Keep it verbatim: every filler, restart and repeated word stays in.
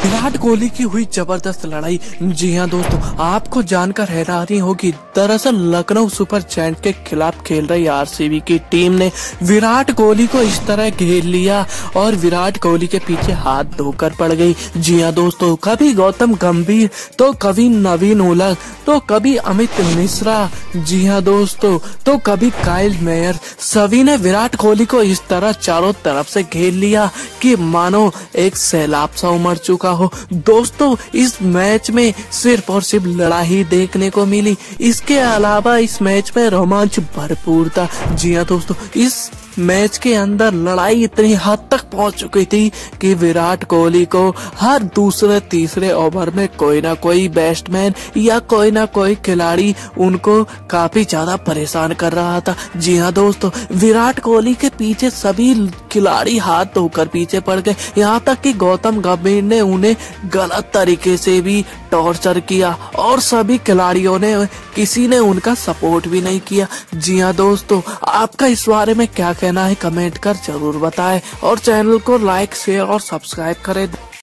विराट कोहली की हुई जबरदस्त लड़ाई। जी हाँ दोस्तों, आपको जानकर हैरानी होगी, दरअसल लखनऊ सुपर जायंट के खिलाफ खेल रही आरसीबी की टीम ने विराट कोहली को इस तरह घेर लिया और विराट कोहली के पीछे हाथ धोकर पड़ गई। जी हाँ दोस्तों, कभी गौतम गंभीर तो कभी नवीन उलग तो कभी अमित मिश्रा, जी हाँ दोस्तों, तो कभी काइल मेयर, सभी ने विराट कोहली को इस तरह चारों तरफ से घेर लिया कि मानो एक सैलाब सा उमड़ चुका हो। दोस्तों, इस मैच में सिर्फ और सिर्फ लड़ाई देखने को मिली, इसके अलावा इस मैच में रोमांच भरपूर था। जी हाँ दोस्तों, इस मैच के अंदर लड़ाई इतनी हद तक पहुंच चुकी थी कि विराट कोहली को हर दूसरे तीसरे ओवर में कोई ना कोई बैट्समैन या कोई ना कोई खिलाड़ी उनको काफी ज्यादा परेशान कर रहा था। जी हाँ दोस्तों, विराट कोहली के पीछे सभी खिलाड़ी हाथ धोकर पीछे पड़ गए, यहाँ तक कि गौतम गंभीर ने उन्हें गलत तरीके से भी टॉर्चर किया और सभी खिलाड़ियों ने किसी ने उनका सपोर्ट भी नहीं किया। जी हाँ दोस्तों, आपका इस बारे में क्या कहना है कमेंट कर जरूर बताएं और चैनल को लाइक शेयर और सब्सक्राइब करें।